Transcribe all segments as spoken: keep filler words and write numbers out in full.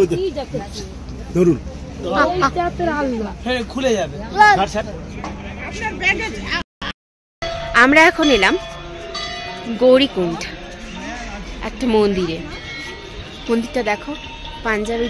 ধরুন খুলে যাবে। আমরা এখন এলাম গৌরীকুণ্ড একটা মন্দিরে। মন্দিরটা দেখো, পাঞ্জাবি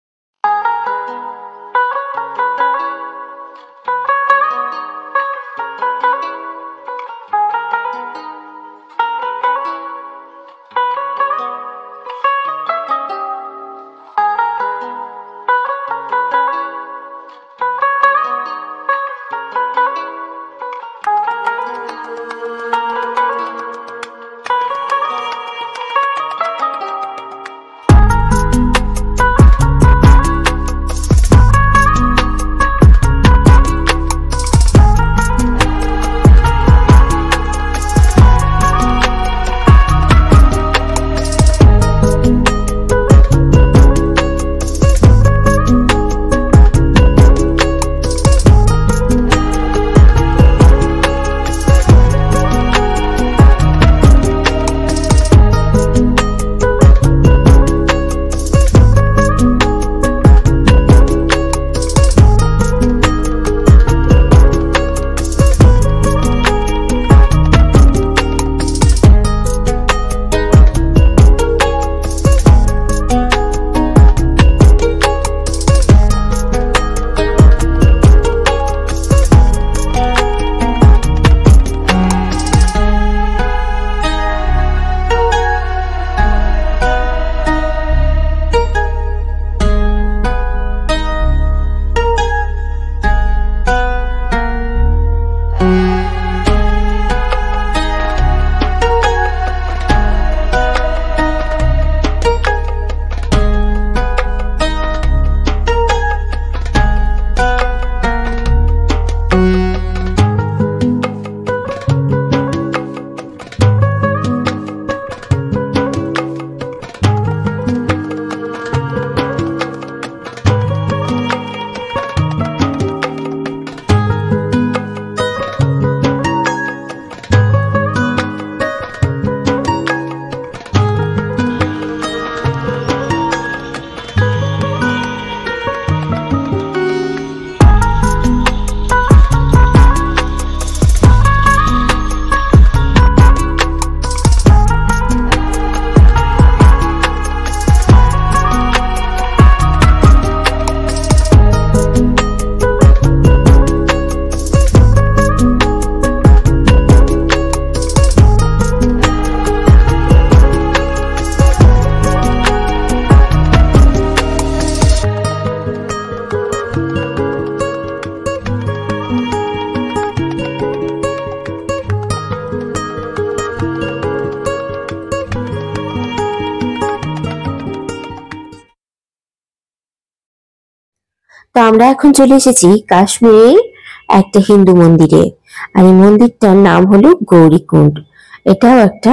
তো আমরা এখন চলে এসেছি কাশ্মীরের একটা হিন্দু মন্দিরে। আর এই মন্দিরটার নাম হলো গৌরীকুণ্ড। এটাও একটা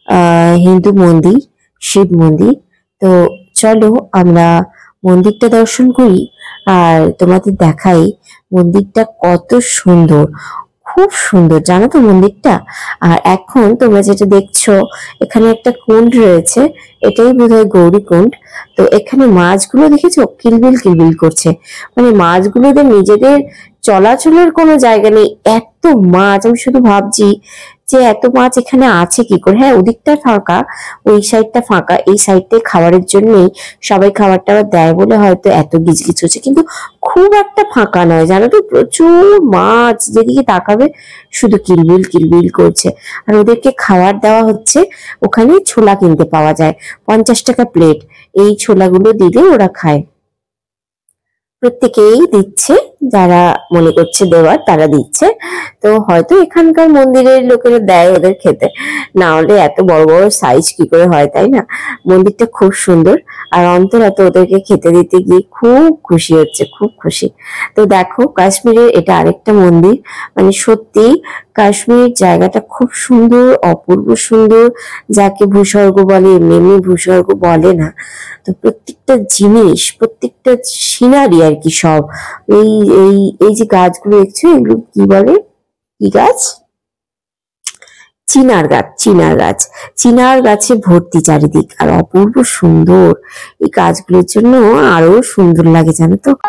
আহ হিন্দু মন্দির, শিব মন্দির। তো চলো আমরা মন্দিরটা দর্শন করি আর তোমাদের দেখাই মন্দিরটা কত সুন্দর, খুব সুন্দর জানো তো মন্দিরটা। আর এখন তোমরা যেটা দেখছো এখানে একটা কুণ্ড রয়েছে, এটাই বোধহয় গৌরীকুণ্ড। তো এখানে মাছগুলো দেখেছো কিলবিল কিলবিল করছে, মানে মাছগুলোদের নিজেদের চলাচলের কোনো জায়গা নেই, এত মাছ। আমি শুধু ভাবছি যে এত মাছ এখানে আছে কি করে। হ্যাঁ, ওদিকটা ফাঁকা, ওই সাইডটা ফাঁকা, এই সাইডটাই খাবারের জন্যই সবাই খাবার টাবার দেয় বলে হয়তো এত গিজগিজ হচ্ছে, কিন্তু খুব একটা ফাঁকা নয় জানো তো। প্রচুর মাছ, যেদিকে তাকাবে শুধু কিলবিল কিলবিল করছে। আর ওদেরকে খাবার দেওয়া হচ্ছে, ওখানে ছোলা কিনতে পাওয়া যায়, পঞ্চাশ টাকা প্লেট। এই ছোলাগুলো দিলে ওরা খায়। প্রত্যেকেই দিচ্ছে, যারা মনে করছে দেওয়ার তারা দিচ্ছে। তো হয়তো এখানকার মন্দিরের লোকেরা দেয় ওদের খেতে, না হলে এত বড় বড় সাইজ কি করে হয়, তাই না। মন্দিরটা খুব সুন্দর, আর অন্তরা তো ওদেরকে খেতে দিতে গিয়ে খুব খুশি হচ্ছে, খুব খুশি। তো দেখো কাশ্মীরের এটা আরেকটা মন্দির, মানে সত্যি কাশ্মীর জায়গাটা খুব সুন্দর, অপূর্ব সুন্দর, যাকে ভূস্বর্গ বলে, এমনি এমনি ভূস্বর্গ বলে না। তো প্রত্যেকটা জিনিস, প্রত্যেকটা সিনারি আর কি, সব এই এই এই যে গাছগুলো দেখছো, এগুলো কি বলে, কি গাছ, চিনার গাছ চিনার গাছ চিনার গাছে ভর্তি চারিদিক, আর অপূর্ব সুন্দর। এই গাছগুলোর জন্য আরো সুন্দর লাগে জানো তো।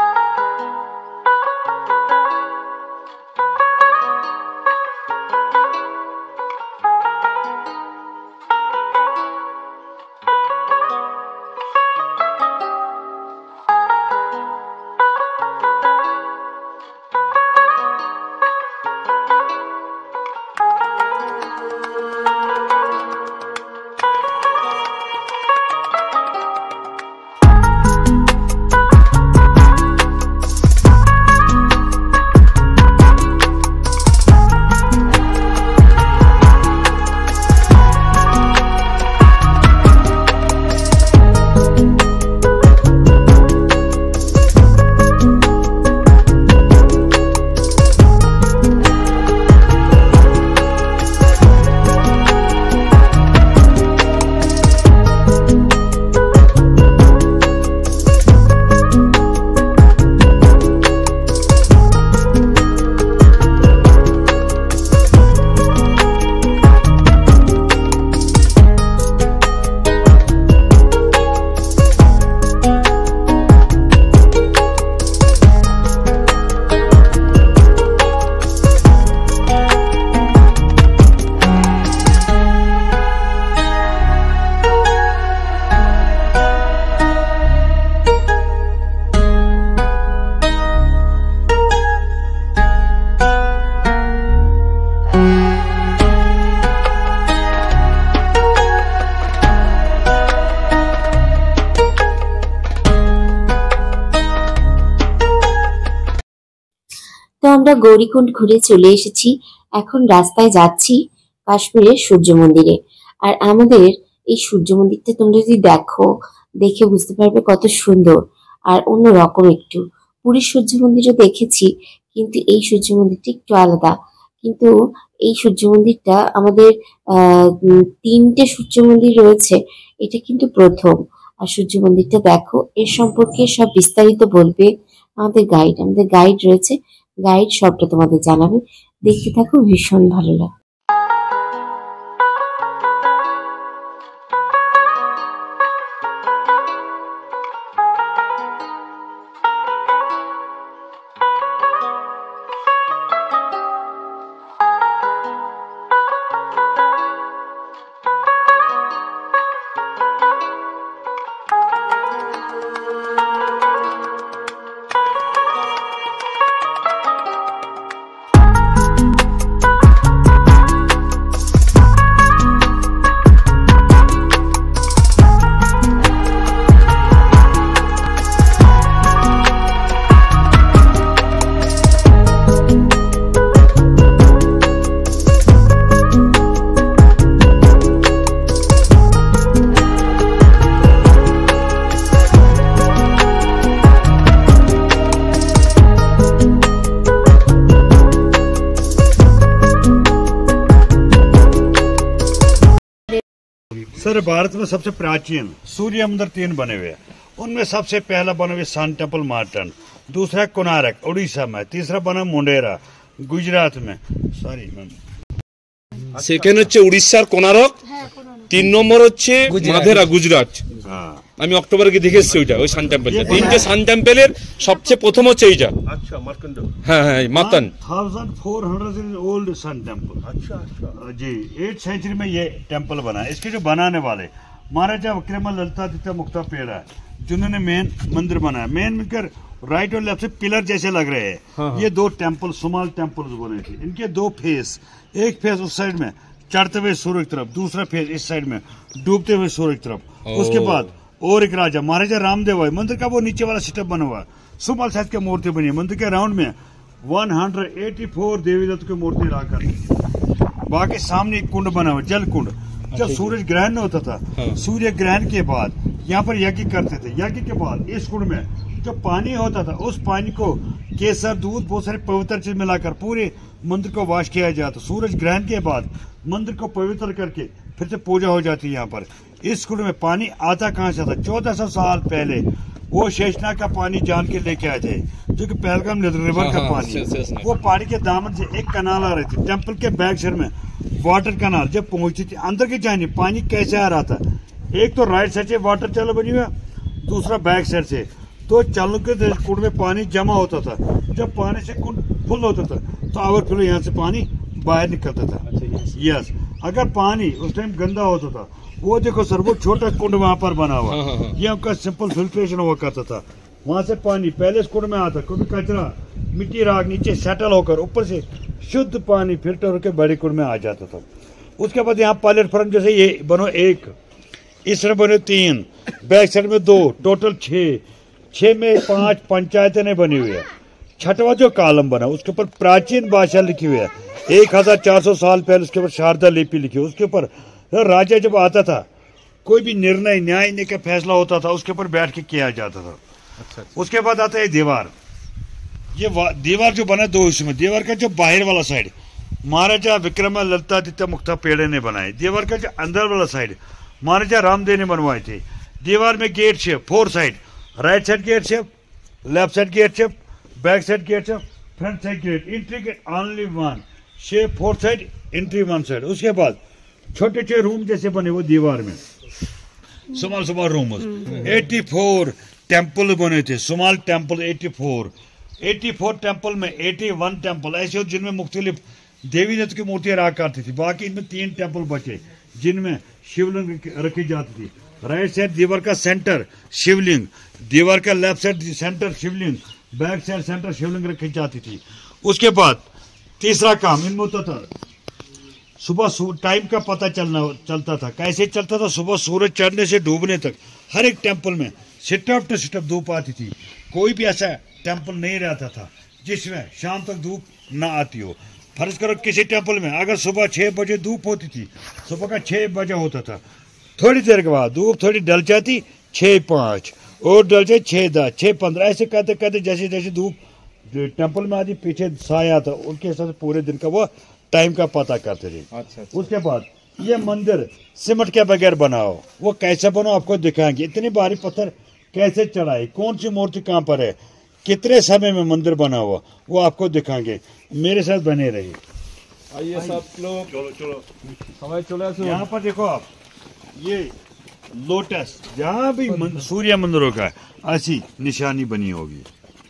তো আমরা গৌরীকুণ্ড ঘুরে চলে এসেছি, এখন রাস্তায় যাচ্ছি কাশ্মীরের সূর্য মন্দিরে। আর আমাদের এই সূর্য মন্দিরটা তোমরা যদি দেখো, দেখে বুঝতে পারবে কত সুন্দর আর অন্য রকম একটু। পুরীর সূর্য মন্দিরও দেখেছি, কিন্তু এই সূর্য মন্দিরটা একটু আলাদা। কিন্তু এই সূর্য মন্দিরটা আমাদের আহ তিনটে সূর্য মন্দির রয়েছে, এটা কিন্তু প্রথম। আর সূর্য মন্দিরটা দেখো, এর সম্পর্কে সব বিস্তারিত বলবে আমাদের গাইড। আমাদের গাইড রয়েছে, গাইড সবটা তোমাদের জানাবে। দেখতে থাকো, ভীষণ ভালো লাগে। सर भारत में सबसे प्राचीन सूर्य मंदिर तीन बने हुए हैं, उनमें सबसे पहला बना हुआ सन टेम्पल मार्टन, दूसरा कोणार्क उड़ीसा में, तीसरा बना मुंडेरा गुजरात में। सॉरी मैम, সেকেন্ড হচ্ছে উড়িষ্যার কোনারক, তিন নম্বর হচ্ছে মাধেরা গুজরাট। আমি অক্টোবরে গিয়ে দেখে এসেছি ওইটা, ওই সান টেম্পলটা। তিনটে সান টেম্পলের সবচেয়ে প্রথম হচ্ছে এইটা। अच्छा मार्कंड, হ্যাঁ হ্যাঁ Mattan thousand four hundred old sun temple. अच्छा अच्छा जी, एट सेंचुरी में ये टेम्पल बना। इसके जो बनाने वाले महाराजा विक्रम ललितादित्य मुक्ता पेड़ा, जिन्होंने मेन मंदिर बनाया। मेन मिलकर राइट और लेफ्ट से पिलर जैसे लग रहे हैं। हाँ हाँ। ये दो टेम्पल स्मॉल टेम्पल्स बने थे। इनके दो फेस, एक फेस उस साइड में चढ़ते हुए सूर्य की तरफ, दूसरा फेस इस साइड में डूबते हुए सूर्य की तरफ। उसके बाद और एक राजा महाराजा रामदेव है। मंदिर का वो नीचे वाला सेटअप बना हुआ है, स्मॉल साइज की मूर्ति बनी है। मंदिर के राउंड में वन हंड्रेड एटी फोर देवी देवता की मूर्ति रखकर, बाकी सामने एक कुंड बना हुआ, जल कुंड। जब सूरज ग्रहण होता था, सूर्य ग्रहण के बाद यहाँ पर यज्ञ करते थे। यज्ञ के बाद इस कुंड में जो पानी होता था, उस पानी को केसर, दूध, बहुत सारे पवित्र चीज मिलाकर पूरे मंदिर को वाश किया जाता। सूरज ग्रहण के बाद मंदिर को पवित्र करके फिर से पूजा हो जाती है। यहाँ पर इस कुंड में पानी आता कहाँ से था? चौदह सौ साल पहले वो शेषनाग का पानी जान के लेके आए थे, जो कि पहलगाम रिवर का पानी। वो पानी के दामन से एक कनाल आ रही थी। टेम्पल के बैक साइड में वाटर कैनाल जब पहुंचती थी अंदर की जानी पानी कैसे आ रहा था, एक तो राइट साइड से वाटर चैनल बनी हुई है, दूसरा बैक साइड से, तो चैनल के कुंड में पानी जमा होता था। जब पानी से कुंड फुल होता था तो ओवरफ्लो यहाँ से पानी बाहर निकलता था। यस, अगर पानी उस टाइम गंदा होता था, वो देखो सर वो छोटा कुंड वहाँ पर बना हुआ, ये उनका सिंपल फिल्ट्रेशन हुआ करता था। वहाँ से पानी पहले इस कुंड में आता, क्योंकि कचरा मिट्टी राख नीचे सेटल होकर ऊपर से शुद्ध पानी फिल्टर होकर बड़े कुंड में आ जाता था। उसके बाद यहाँ प्लेटफॉर्म जैसे ये बनो एक, इस तरह बने तीन, बैक साइड में दो, टोटल छः, छः में पांच पंचायतें ने बनी हुई है। छठवा जो कॉलम बना उसके ऊपर प्राचीन भाषा लिखी हुई है, एक हजार चार सौ साल पहले उसके ऊपर शारदा लिपि लिखी। उसके ऊपर राजा जब आता था, कोई भी निर्णय न्याय का फैसला होता था, उसके ऊपर बैठ के किया जाता था। अच्छा, अच्छा। उसके बाद आता है दीवार। ये दीवार जो बना दो हिस्सों में, दीवार का जो बाहर वाला साइड महाराजा विक्रमादित्य ललितादित्य मुक्तापेड़ ने बनाए, दीवार का जो अंदर वाला साइड महाराजा रामदेव ने बनवाए थे। दीवार में gate shape four side, right side gate shape, left side gate shape, back side gate shape, front side gate, entry gate only one, shape four side, entry one side. उसके बाद छोटे छोटे रूम जैसे बने वो दीवार में, small small room, eighty four temple बने थे, small temple eighty four, eighty four temple में एटी वन टेम्पल ऐसे जिनमें मुख्तलिफ देवी देवता की मूर्तियां रहा करती थी। बाकी इनमें तीन टेम्पल बचे जिनमें शिवलिंग रखी जाती थी। राइट साइड दीवार का सेंटर शिवलिंग, दीवार का left side centre Shivling, back side centre Shivling रखी जाती थी। उसके बाद तीसरा काम इनमें होता था, सुबह टाइम का पता चलना चलता था। कैसे चलता था? सुबह सूरज चढ़ने से डूबने तक हर एक टेम्पल में सिटअप टू सिटअप धूप आती थी। कोई भी ऐसा टेम्पल नहीं रहता था जिसमें शाम तक धूप ना आती हो। फर्ज करो किसी टेम्पल में अगर सुबह छः बजे धूप होती थी, सुबह का छः बजे होता था, थोड़ी देर के बाद धूप थोड़ी डल जाती, छः पाँच और डल जाए छः दस, छः पंद्रह, ऐसे कहते कहते जैसे जैसे धूप टेम्पल में आती पीछे साया था, उनके हिसाब से पूरे दिन का वो टाइम का पता करते थे। अच्छा, अच्छा। उसके बाद ये मंदिर सीमेंट के बगैर बनाओ, वो कैसे बनो आपको दिखाएंगे। इतनी भारी पत्थर कैसे चढ़ाए, कौन सी मूर्ति कहाँ पर है, कितने समय में मंदिर बना हुआ, वो आपको दिखाएंगे। मेरे साथ बने रहिए। आइए सब लोग, चलो चलो समय चलो। यहाँ पर देखो आप, ये लोटस जहाँ भी मन, सूर्य मंदिरों का ऐसी निशानी बनी होगी।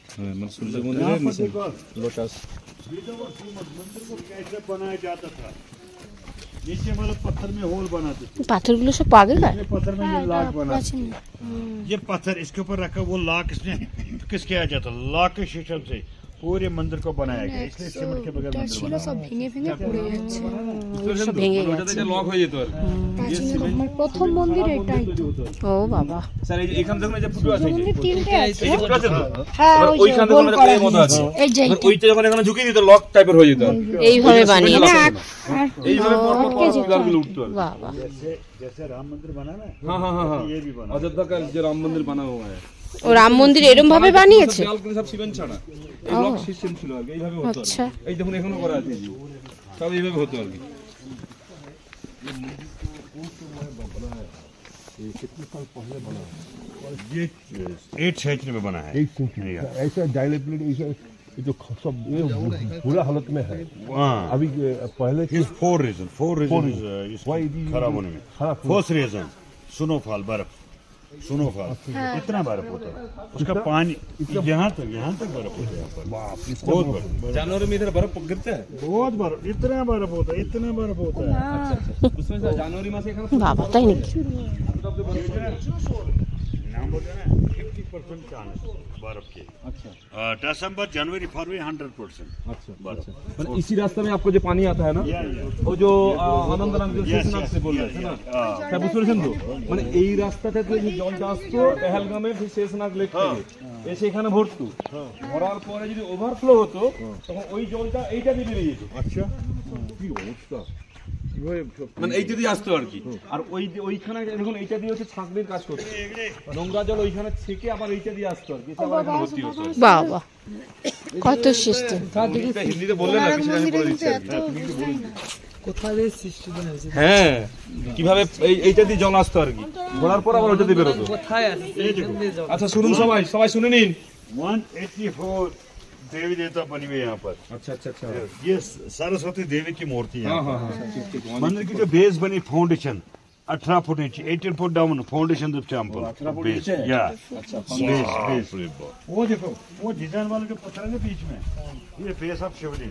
लोटस मंदिर को कैसे बनाया जाता था, नीचे वाले पत्थर में होल बनाते थे। পাথরগুলো সব পাগে का पत्थर में ये लाख बना, ये पत्थर इसके ऊपर रखा, वो लाख इसमें किस किया जाता, लाख के शीशम से पूरे मंदिर को बनाया गया। इसलिए सीमेंट के बगैर मंदिर बना। সব ভেঙে ভেঙে পড়ে যাচ্ছে, সব ভেঙে গেছে, লক হয়ে যেত আর আমার প্রথম মন্দির এটাই তো। ও বাবা, স্যার এই এখান থেকে যে ফুটো আছে, মন্দির তিনটে আছে, এই যে ফুটো আছে তো, হ্যাঁ ওইখান থেকে আমাদের এই মতো আছে, এই যে ওইটা যখন এখানে ঝুঁকিয়ে দিত লক টাইপের হয়ে যেত, এইভাবে বানিয়ে না এইভাবে পর পর পিলারগুলো উঠতো। বাবা, जैसे जैसे राम मंदिर बना ना, हाँ हाँ हाँ, ये भी बना। अयोध्या का जो राम मंदिर बना हुआ है, ও রাম মন্দির এরকম ভাবে বানিয়েছে। দেয়াল কিন্তু সব সিমেন্ট ছাড়া, এই ব্লক সিস্টেম ছিল আর কি, এইভাবে হতো। আচ্ছা, এই দেখুন এখনো করা আছে, সব এইভাবে হতো আর কি। ये कितने साल पहले बना है? ये एट सेंचुरी में बना है। ऐसा डायलेप्लेट ये जो सब ये बुरा हालत में है अभी। पहले फोर रीजन फोर रीजन खराब होने में। फर्स्ट रीजन स्नोफॉल, बर्फ, स्नोफॉल, इतना बर्फ होता है, उसका पानी यहाँ तक यहाँ तक बर्फ होता है। यहाँ पर बहुत बर्फ, जानवरों में इधर बर्फ गिरता है, बहुत बर्फ, इतना बर्फ होता है, इतना बर्फ होता है। उसमें जनवरी मास এখানে বাবা তাই নাকি? नाम बोलते हैं ना, फिफ्टी परसेंट चांस बर्फ के। अच्छा, दिसंबर जनवरी फरवरी हंड्रेड परसेंट अच्छा बर्फ। मतलब इसी रास्ते में आपको जो पानी आता है ना, वो जो आनंद नाम जो शेषनाग से बोल रहे थे ना, क्या বুঝতে পেরেছেন তো? মানে এই রাস্তাটা থেকে যে জলটা আসতো পেহেলগামে ফির শেষনাগ লেক থেকে এসে এখানে ভরতো, ভরার পরে যদি ওভারফ্লো হতো তখন ওই জলটা এইটা দিয়ে বেরিয়ে যেত। अच्छा, কি অবস্থা, মানে এইটা দিয়ে আসতো আর কি। আর ওই ওইখানে দেখুন এইটা দিয়ে হচ্ছে ছাঁকনির কাজ করতো, নোংরা জল ওইখানে ছেঁকে আবার এইটা দিয়ে আসতো আর কি, আবার এখানে ভর্তি হতো। বাবা কত সিস্টেম। হিন্দিতে বললেন না, কিছু আমি বলে দিচ্ছি আর কি। কোথায় সিস্টেম হয়েছে, হ্যাঁ কিভাবে এই এইটা দিয়ে জল আসতো আর কি, ভরার পর আবার ওইটা দিয়ে বেরোতো। কোথায় আছে? আচ্ছা শুনুন সবাই, সবাই শুনে নিন। one eighty-four देवी देवता बनी हुई है यहाँ पर। अच्छा अच्छा अच्छा ये सरस्वती देवी की मूर्ति है। हाँ हाँ हाँ ठीक ठीक मंदिर की जो बेस बनी फाउंडेशन अठारह फुट नीचे अठारह foot down foundation the temple base या बेस बेस वो देखो वो डिजाइन वाले जो पत्थर है ना बीच में ये बेस ऑफ शिवलिंग।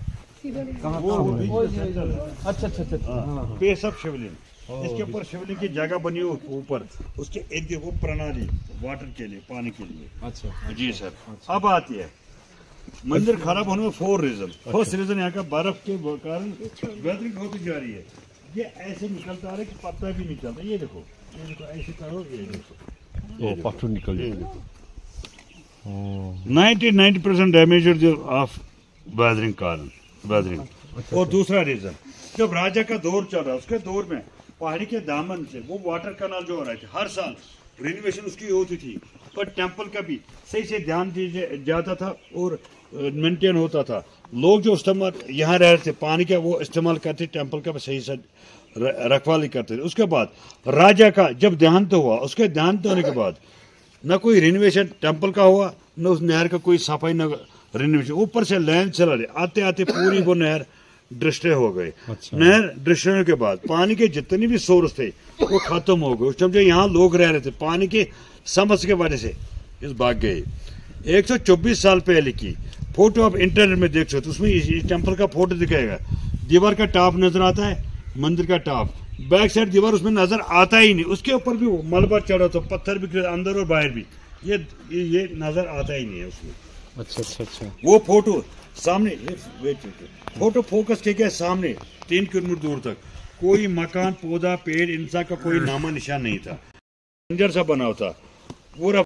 अच्छा अच्छा अच्छा बेस ऑफ शिवलिंग इसके ऊपर शिवलिंग की जगह बनी हो ऊपर उसके इर्द गिर्द वो प्रणाली वाटर के लिए पानी के लिए। अच्छा जी सर। अब आती है मंदिर खराब होने में फोर रीजन। फर्स्ट रीजन यहाँ का बर्फ के कारण वेदरिंग होती जा रही है। ये ऐसे निकलता आ रहा है कि पत्ता भी नहीं चलता। ये देखो ये देखो ऐसे करो ये देखो ओ पत्थर निकल ये देखो ninety ninety percent damage of weathering कारण वेदरिंग। और दूसरा रीजन जब राजा का दौर चल रहा है उसके दौर में पहाड़ी के दामन से वो वाटर कैनाल जो हो रहे थे हर साल रिनोवेशन उसकी होती थी पर टेंपल का भी सही से ध्यान दिया जाता था और मेंटेन होता था। लोग जो इस्तेमाल यहाँ रह रहे थे पानी का वो इस्तेमाल करते टेंपल का सही से रखवाली करते थे। उसके बाद राजा का जब देहांत हुआ उसके देहांत होने के बाद न कोई रिनोवेशन टेंपल का हुआ न उस नहर का कोई सफाई न रिनोवेशन। ऊपर से लैंड चला रहे आते आते पूरी वो नहर डिस्ट्रॉय हो गए। अच्छा। नहर डिस्ट्रॉय होने के बाद पानी के जितने भी सोर्स थे वो खत्म हो गए। उस टाइम जो यहाँ लोग रह रहे थे पानी के समस्या के वजह से इस भाग गए। एक सौ चौबीस साल पहले की फोटो आप इंटरनेट में देख सकते हो उसमें इस टेंपल का फोटो दिखाएगा। दीवार का टॉप नजर आता है मंदिर का टॉप बैक साइड दीवार उसमें नजर आता ही नहीं। उसके ऊपर भी मलबा चढ़ा तो पत्थर भी अंदर और बाहर भी ये ये नजर आता ही नहीं है उसमें। अच्छा अच्छा अच्छा वो फोटो सामने फोटो फोकस किया गया सामने तीन किलोमीटर दूर तक कोई मकान पौधा पेड़ इंसान का कोई नामा निशान नहीं था। खंजर सा बना होता पूरा।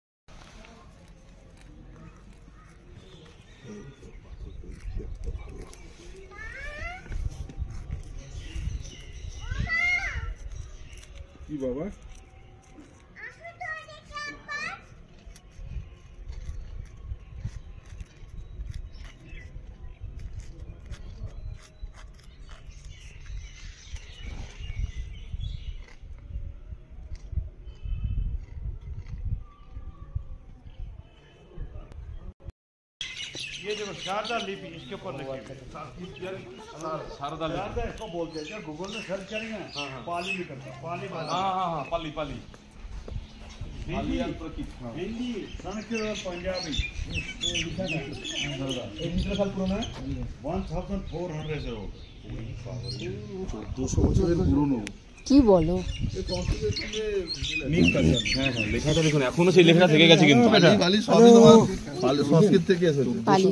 बाबा ये देखो शारदा लिपि इसके ऊपर लिखी है। शारदा शारदा इसको बोलते हैं। क्या गूगल में सर्च करेंगे पाली भी करता पाली हाँ हाँ हाँ पाली पाली हिंदी हिंदी संस्कृत और पंजाबी कितने साल पुराना है? वन थाउजेंड फोर हंड्रेड से দুশো বছরের পুরনো কি বলো লেখাটা দেখুন এখনো সেই লেখাটা থেকে গেছে কিন্তু বালি সবই তোমার সংস্কৃত থেকে এসেছে। পালি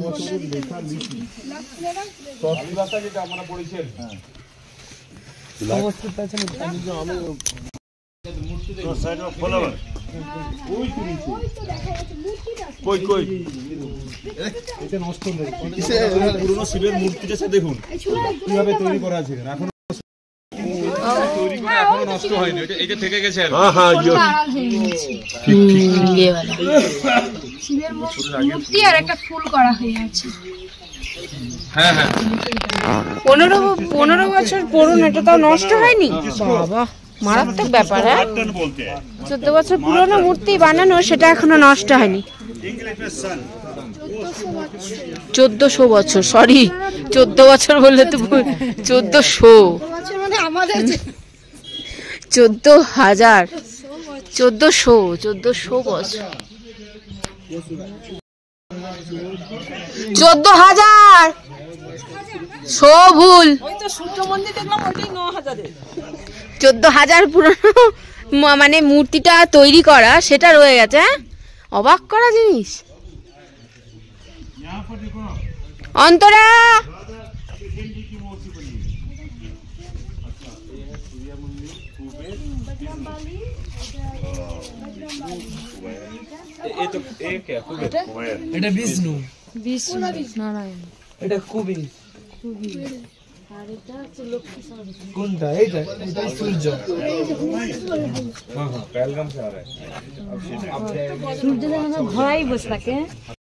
পালি ভাষা যেটা আমরা পড়েছেন तो साइड में फ्लावर কই কই এটা নষ্ট হয়ে গেছে। কিসে পুরনো শিবের মূর্তিটা সে দেখুন কিভাবে তৈরি করা আছে এখন তৈরি করে এখনো নষ্ট হয়নি। এটা এটা থেকে গেছে আর হ্যাঁ হ্যাঁ ইয়ে ये वाला শিবের মূর্তি আর একটা ফুল করা হয়ে আছে। হ্যাঁ হ্যাঁ পনেরো পনেরো বছর পুরনো এটা তাও নষ্ট হয়নি। বাবা মারাত্মক ব্যাপার। হ্যাঁ बटन बोलते हैं চোদ্দ বছর পুরনো মূর্তি বানানো সেটা এখনো নষ্ট হয়নি। इंग्लिश में सन চোদ্দশো বছর সরি চোদ্দ বছর বললে তো চোদ্দশো চোদ্দ হাজার চোদ্দশো চোদ্দশো বছর চোদ্দ হাজার শো ভুল চোদ্দ হাজার পুরনো মানে মূর্তিটা তৈরি করা সেটা রয়ে গেছে। হ্যাঁ অবাক করা জিনিস। यहाँ पर देखो অন্তরা हिंदी की मूर्ति बनी এই তো এই কে কুবের है। এটা বিষ্ণু বিষ্ণু নারায়ণ এটা কুবের আর এটা হচ্ছে লক্ষ্মী কোনটা এইটা এটা সূর্য हाँ हाँ पहलगाम से आ रहा है সূর্য যেন ঘোড়াই বসে থাকে।